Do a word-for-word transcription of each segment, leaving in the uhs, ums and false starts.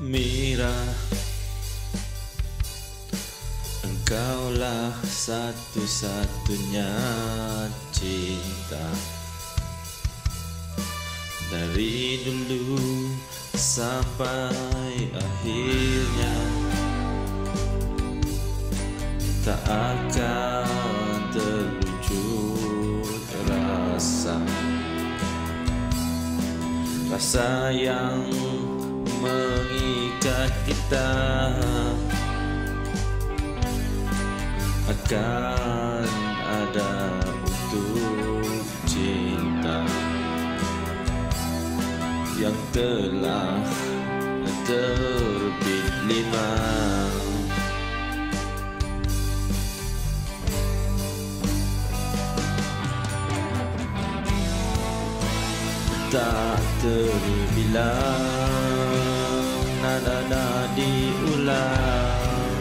Mira, engkaulah satu-satunya cinta. Dari dulu sampai akhirnya tak akan terwujud rasa Rasa yang mengikat kita akan ada untuk cinta yang telah terbit lima. Tak terbilang, nada-nada diulang.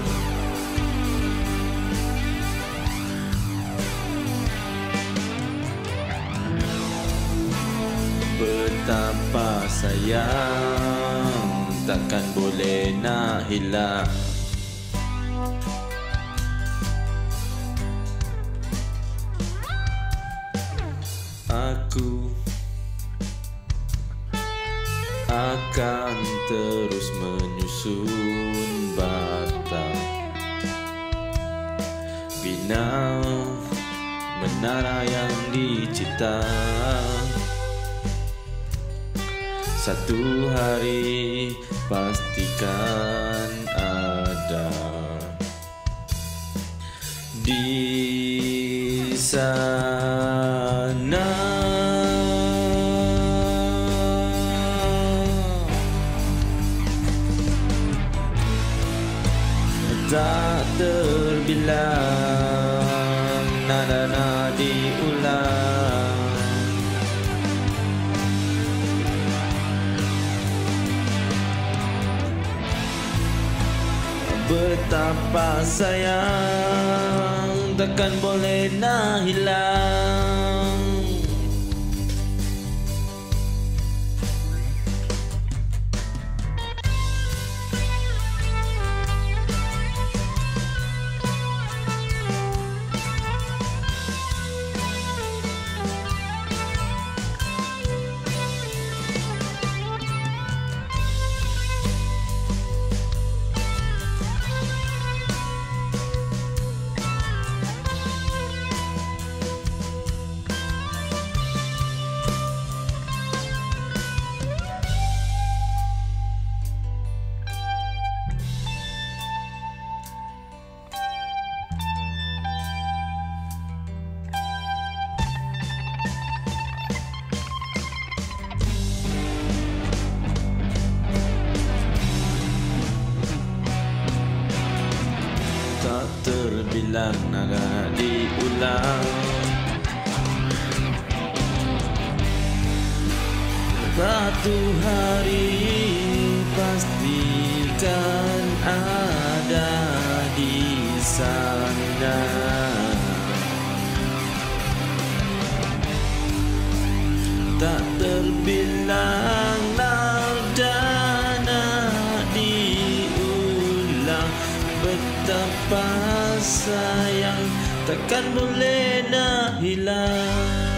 Betapa sayang, takkan boleh nak hilang. Aku akan terus menyusun batang bina menara yang dicipta. Satu hari pastikan ada di sana. Tak terbilang, nada-nada diulang. Betapa sayang, takkan boleh nak hilang. Tak terbilang, nada diulang. Satu hari pastikan ada di sana. Tak terbilang, nada diulang. Betapa sayang, takkan boleh nak hilang.